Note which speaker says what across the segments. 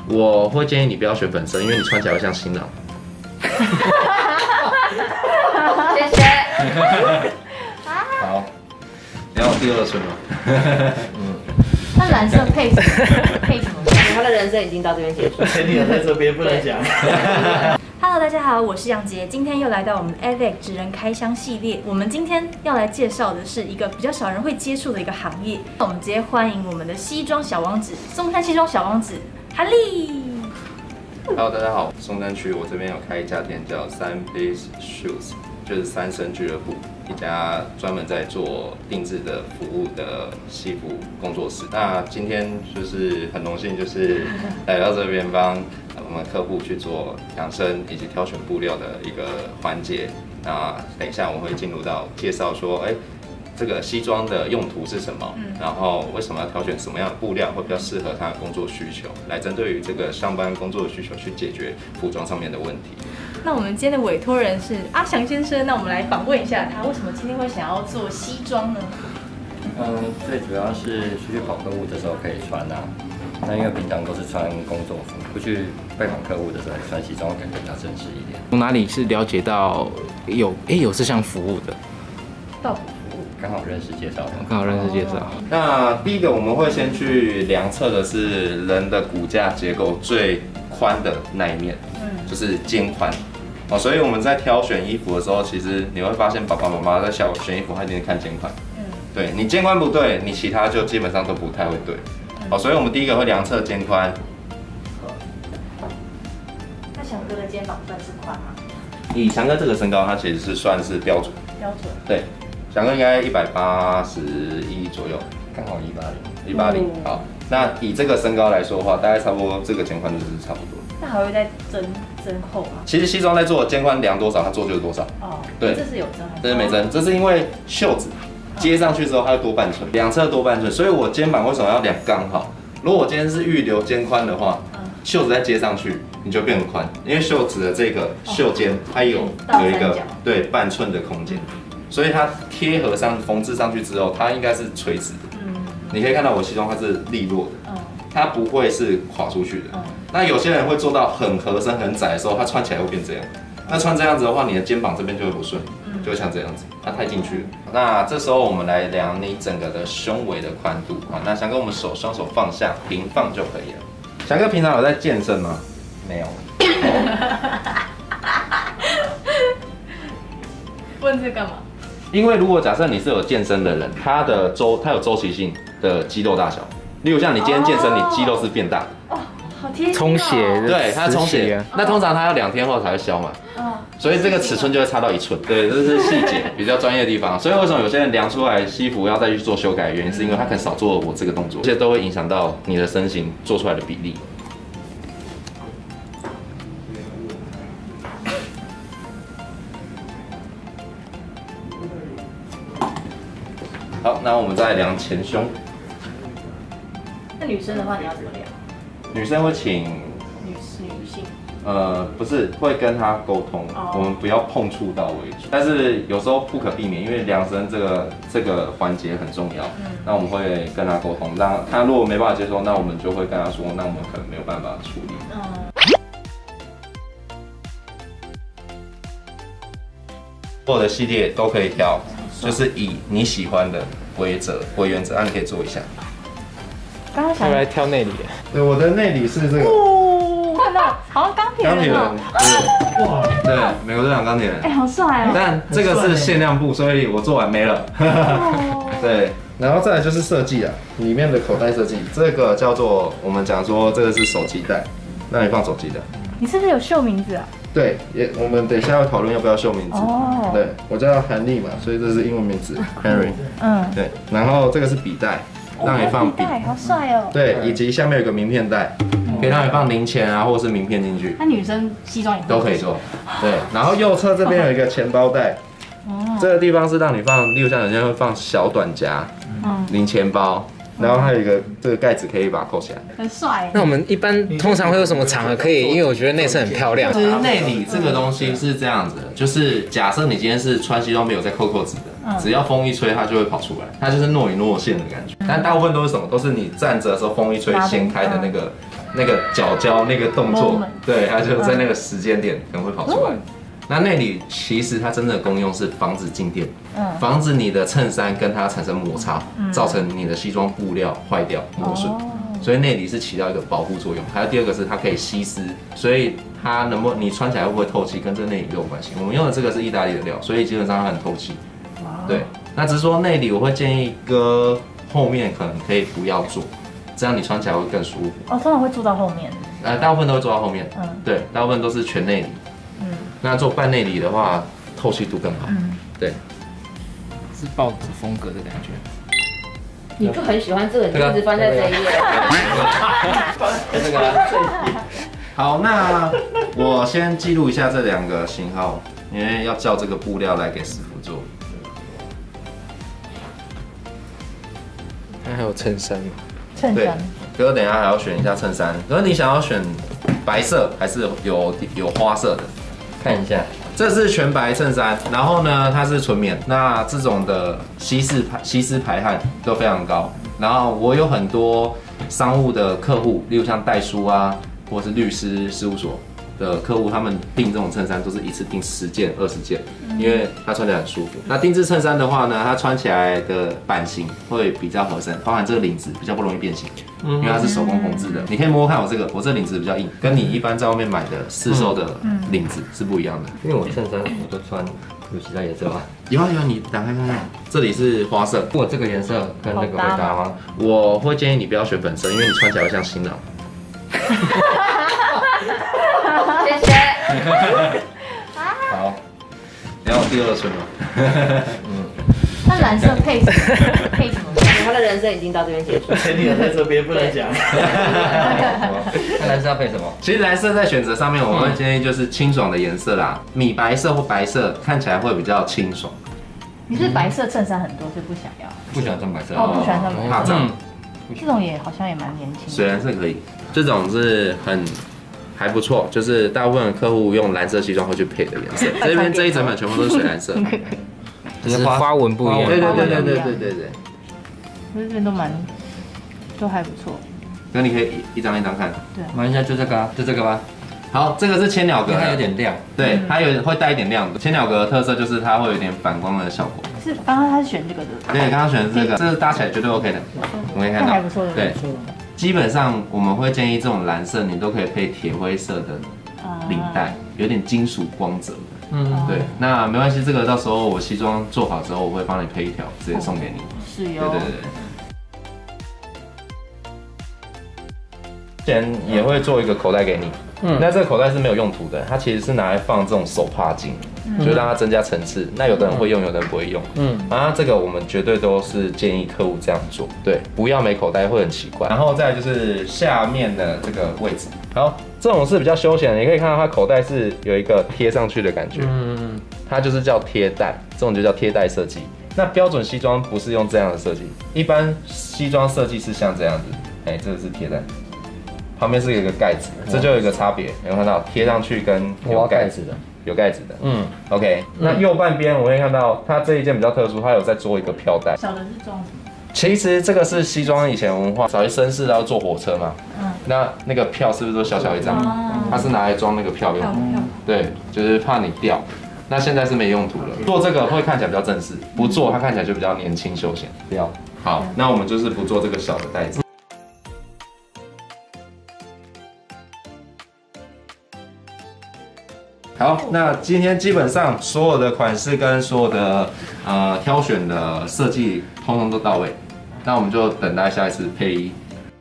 Speaker 1: 我会建议你不要选粉色，因为你穿起来会像新郎。
Speaker 2: 谢谢。
Speaker 1: 好，你要第二春吗？
Speaker 3: 那蓝色配什么？配什么？
Speaker 2: 他的人生已经到这边结束。
Speaker 4: 前提在这边不能讲。
Speaker 3: Hello， 大家好，我是杨杰，今天又来到我们 AVEC 职人开箱系列。我们今天要来介绍的是一个比较少人会接触的一个行业。我们直接欢迎我们的西装小王子，松山西装小王子哈利。
Speaker 1: Hello， 大家好，松山区我这边有开一家店叫3Piece Shoes， 就是三生俱乐部，一家专门在做定制的服务的西服工作室。那今天就是很荣幸，就是来到这边帮我们客户去做量身以及挑选布料的一个环节。那等一下我会进入到介绍说，这个西装的用途是什么？然后为什么要挑选什么样的布料会比较适合他的工作需求，来针对于这个上班工作的需求去解决服装上面的问题。
Speaker 3: 那我们今天的委托人是阿翔先生，那我们来访问一下他，为什么今天会想要做西装呢？
Speaker 5: 最主要是出去跑客户的时候可以穿啊。那因为平常都是穿工作服，出去拜访客户的时候穿西装，感觉比较正式一点。
Speaker 6: 从哪里是了解到有这项服务的？
Speaker 3: 到
Speaker 5: 刚好认识介绍的，
Speaker 6: 刚好认识介绍。
Speaker 1: 那第一个我们会先去量测的是人的骨架结构最宽的那一面，就是肩宽。所以我们在挑选衣服的时候，其实你会发现爸爸妈妈在选衣服，他一定看肩宽。对你肩宽不对，你其他就基本上都不太会对。所以我们第一个会量测肩宽。
Speaker 3: 那翔哥的肩膀算是宽吗？
Speaker 1: 以翔哥这个身高，他其实是算是标准。
Speaker 3: 标准。
Speaker 1: 对，翔哥应该181左右，
Speaker 5: 刚好
Speaker 1: 180。好，那以这个身高来说的话，大概差不多这个肩宽就是差不多。
Speaker 3: 那还会再增厚吗？
Speaker 1: 其实西装在做肩宽量多少，它做就是多少。
Speaker 3: 哦，
Speaker 1: 对，
Speaker 3: 这是有增还是？
Speaker 1: 这是没增，这是因为袖子接上去之后，它会多半寸，两侧多半寸，所以我肩膀为什么要量刚好？如果我今天是预留肩宽的话，袖子再接上去，你就变很宽，因为袖子的这个袖尖它有一个对半寸的空间，所以它贴合上缝制上去之后，它应该是垂直的。你可以看到我西装它是利落的，它不会是垮出去的。那有些人会做到很合身很窄的时候，它穿起来会变这样。那穿这样子的话，你的肩膀这边就会不顺，就会像这样子，它太进去了。那这时候我们来量你整个的胸围的宽度啊。那翔哥，我们双手放下，平放就可以了。翔哥平常有在健身吗？
Speaker 5: 没有。
Speaker 3: 问这干嘛？
Speaker 1: 因为如果假设你是有健身的人，它有周期性的肌肉大小，例如像你今天健身，你肌肉是变大。
Speaker 3: 好贴心哦。
Speaker 6: 充血，
Speaker 1: 对，它充血。那通常它要2天后才会消嘛。所以这个尺寸就会差到1寸。对，这是细节比较专业的地方。所以为什么有些人量出来西服要再去做修改的原因，是因为他可能少做我这个动作，这些都会影响到你的身形做出来的比例。好，那我们再量前胸。
Speaker 3: 那女生的话，你要怎么量？
Speaker 1: 女生会请
Speaker 3: 女性。
Speaker 1: 不是，会跟他沟通，我们不要碰触到为主。但是有时候不可避免，因为量身这个环节很重要。那我们会跟他沟通，让他如果没办法接受，那我们就会跟他说，那我们可能没有办法处理。所有的系列都可以挑，就是以你喜欢的为原则，那你可以做一下。
Speaker 3: 刚刚想
Speaker 6: 来挑内里的。
Speaker 1: 对，我的内里是这个。
Speaker 3: 看到，好像钢铁人哦。
Speaker 1: 哇，对，美国队长钢铁人。
Speaker 3: 好帅哦。
Speaker 1: 但这个是限量布，所以我做完没了。对，然后再来就是设计啊，里面的口袋设计，这个叫做我们讲说这个是手机袋，让你放手机的。
Speaker 3: 你是不是有秀名字啊？
Speaker 1: 对，我们等一下要讨论要不要秀名字。对，我叫韩立嘛，所以这是英文名字 Henry。对，然后这个是笔袋，让你放笔，
Speaker 3: 好帅哦。
Speaker 1: 对，以及下面有个名片袋，可以让你放零钱啊，或者是名片进去。
Speaker 3: 那女生西装也
Speaker 1: 都可以做。对，然后右侧这边有一个钱包袋，这个地方是让你放，例如像有些人会放小短夹、零钱包。然后还有一个这个盖子可以把它扣起来，
Speaker 3: 很帅。
Speaker 6: 那我们一般通常会有什么场合可以？因为我觉得内衬很漂亮。
Speaker 1: 其实内里这个东西是这样子的，就是假设你今天是穿西装没有在扣扣子的，只要风一吹它就会跑出来，它就是若隐若现的感觉。但大部分都是什么？都是你站着的时候风一吹掀开的那个那个角胶那个动作
Speaker 3: Moment，
Speaker 1: 对，它就在那个时间点可能会跑出来。那内里其实它真正的功用是防止静电，防止你的衬衫跟它产生摩擦，造成你的西装布料坏掉磨损。所以内里是起到一个保护作用。还有第二个是它可以吸湿，所以它你穿起来会不会透气，跟这内里都有关系。我们用的这个是意大利的料，所以基本上它很透气。对，那只是说内里我会建议搁后面可能可以不要做，这样你穿起来会更舒服。
Speaker 3: 哦，通常会做到后面。
Speaker 1: 大部分都会做到后面。对，大部分都是全内里。那做半内里的话，透气度更好。对，
Speaker 6: 是报纸风格的感觉。
Speaker 2: 你就很喜欢这个，你就一直翻在这一页。
Speaker 1: 这个。好，那我先记录一下这2个型号，因为要叫这个布料来给师傅做。
Speaker 6: 它还有衬衫吗？
Speaker 1: 对
Speaker 3: 衬衫。
Speaker 1: 哥等一下还要选一下衬衫，可是你想要选白色还是有花色的？
Speaker 5: 看一下，
Speaker 1: 这是全白衬衫，然后呢，它是纯棉。那这种的吸湿排汗都非常高。然后我有很多商务的客户，例如像代书啊，或者是律师事务所的客户，他们订这种衬衫都是一次订10件、20件，因为它穿起来很舒服。那定制衬衫的话呢，它穿起来的版型会比较合身，包含这个领子比较不容易变形，因为它是手工缝制的。你可以摸摸看我这领子比较硬，跟你一般在外面买的市售的领子是不一样的。
Speaker 5: 因为我衬衫我都穿有其他颜色吗？
Speaker 1: 有啊有啊，你打开看看，这里是花色。
Speaker 5: 我这个颜色跟那个会搭吗？
Speaker 1: 我会建议你不要选粉色，因为你穿起来会像新郎。
Speaker 2: 谢谢。
Speaker 1: 好，你要第2春吗？
Speaker 3: 那蓝色配什么？配什么？
Speaker 2: 他的人生已经到这边结束。
Speaker 4: 前提在这边不能讲。
Speaker 5: 那蓝色要配什么？
Speaker 1: 其实蓝色在选择上面，我会建议就是清爽的颜色啦，米白色或白色看起来会比较清爽。
Speaker 3: 你是白色衬衫很多，所以不想要。
Speaker 5: 不喜欢穿白色。
Speaker 3: 哦，不喜欢穿白色。
Speaker 1: 怕脏。
Speaker 3: 这种也好像也蛮年轻的。
Speaker 1: 水蓝色可以，这种是还不错，就是大部分的客户用蓝色西装会去配的颜色。这边这一整本全部都是水蓝色，
Speaker 6: 只是花纹不一样。
Speaker 1: 对。
Speaker 3: 这边都还不错。
Speaker 1: 那你可以一张一张看。
Speaker 3: 对。
Speaker 5: 玩一下就这个啊，就这个吧。
Speaker 1: 好，这个是千鸟格，
Speaker 5: 它有点亮。
Speaker 1: 对，它会带一点亮。千鸟格的特色就是它会有点反光的效果。
Speaker 3: 是刚刚他是选这个的。
Speaker 1: 对，刚刚选的这个，这是搭起来绝对 OK 的。我们可以看到，
Speaker 3: 还不错的。
Speaker 1: 对，基本上我们会建议这种蓝色你都可以配铁灰色的领带，有点金属光泽的。对，那没关系，这个到时候我西装做好之后，我会帮你配一条，直接送给你。
Speaker 3: 是哟。
Speaker 1: 对。前也会做一个口袋给你，那这个口袋是没有用途的，它其实是拿来放这种手帕巾，就让它增加层次。那有的人会用，有的人不会用。这个我们绝对都是建议客户这样做，对，不要没口袋会很奇怪。然后再来就是下面的这个位置，好，这种是比较休闲的，你可以看到它口袋是有一个贴上去的感觉，它就是叫贴带，这种就叫贴带设计。那标准西装不是用这样的设计，一般西装设计是像这样子，这个是贴带。旁边是有一个盖子，这就有一个差别，有没有看到贴上去跟有盖子的，有盖子的，OK。那右半边我会看到它这一件比较特殊，它有在做一个飘带。
Speaker 3: 小的是装什么？
Speaker 1: 其实这个是西装以前文化，早期绅士要坐火车嘛，那个票是不是都小小一张？它是拿来装那个票用的，对，就是怕你掉。那现在是没用途了，做这个会看起来比较正式，不做它看起来就比较年轻休闲。不要。好，那我们就是不做这个小的袋子。好，那今天基本上所有的款式跟所有的挑选的设计，通通都到位。那我们就等待下一次配衣。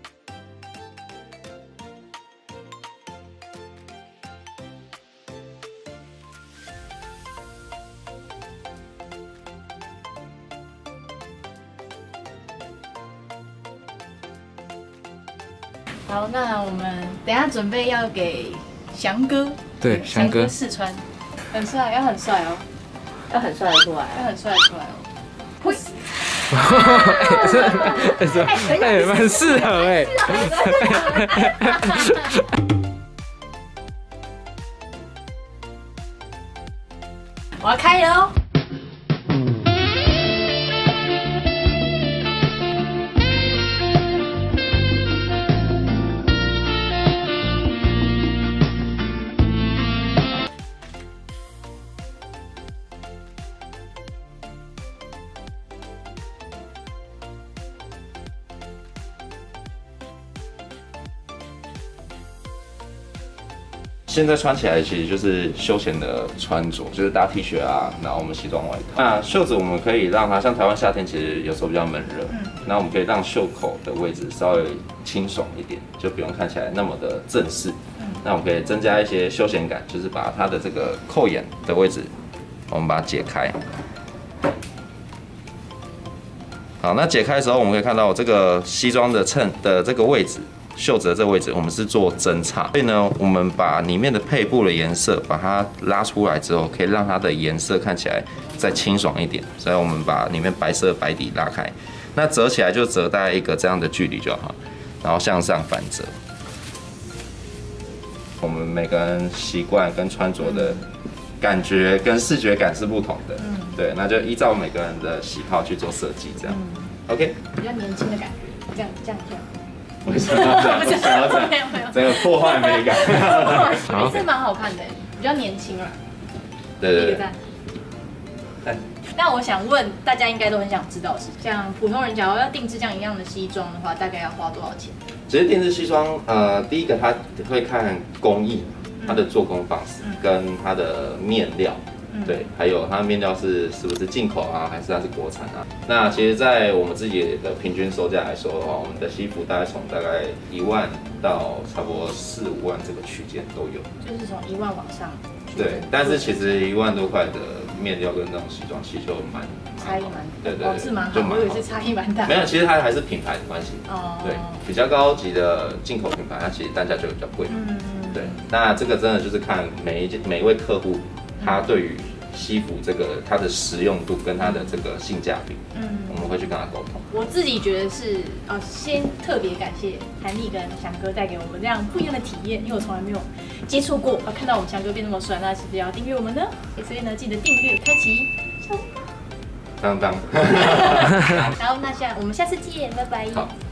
Speaker 3: 好，那我们等一下准备要给翔哥。
Speaker 6: 对，翔哥
Speaker 3: 试穿，很帅，要很帅哦，
Speaker 2: 要很帅的出来，
Speaker 3: 要很帅的出来哦。
Speaker 2: 呸！
Speaker 6: 蛮适合哎。
Speaker 3: 我要开了哦。
Speaker 1: 现在穿起来其实就是休闲的穿着，就是搭 T 恤啊，然后我们西装外套。那袖子我们可以让它像台湾夏天其实有时候比较闷热，那我们可以让袖口的位置稍微清爽一点，就不用看起来那么的正式。那我们可以增加一些休闲感，就是把它的这个扣眼的位置，我们把它解开。好，那解开的时候，我们可以看到这个西装的衬的这个位置，袖子的这个位置，我们是做针插。所以呢，我们把里面的配布的颜色把它拉出来之后，可以让它的颜色看起来再清爽一点。所以我们把里面白色的白底拉开，那折起来就折大概一个这样的距离就好，然后向上反折。我们每个人习惯跟穿着的感觉跟视觉感是不同的，对，那就依照每个人的喜好去做设计，这样。OK。
Speaker 3: 比较年轻的感觉，这样。
Speaker 1: 为什么要这样？不想要这样，整个破坏美感。
Speaker 3: 是蛮好看的，比较年轻啦。
Speaker 1: 对。
Speaker 3: 一个赞。那我想问大家，应该都很想知道是，像普通人假如要定制这样一样的西装的话，大概要花多少钱？
Speaker 1: 其实定制西装，第一个它会看工艺，它的做工方式跟它的面料。对，还有它的面料是不是进口啊，还是它是国产啊？那其实，在我们自己的平均售价来说的话，我们的西服大概从大概1万到差不多4、5万这个区间都有，
Speaker 3: 就是从1万往上。
Speaker 1: 对，但是其实1万多块的面料跟那种西装其实就
Speaker 3: 差异蛮
Speaker 1: 对，
Speaker 3: 是蛮好，我以为是差异蛮大。
Speaker 1: 没有，其实它还是品牌的关系。对，比较高级的进口品牌，它其实单价就比较贵。对，那这个真的就是看每一位客户。他对于西服这个它的实用度跟它的这个性价比，我们会去跟他沟通。我
Speaker 3: 自己觉得是先特别感谢韩立跟翔哥带给我们这样不一样的体验，因为我从来没有接触过，看到我们翔哥变那么帅，那是不是要订阅我们呢？所以呢，记得订阅开启小铃铛。
Speaker 1: 当当。
Speaker 3: 好，那我们下次见，拜拜。
Speaker 1: 好。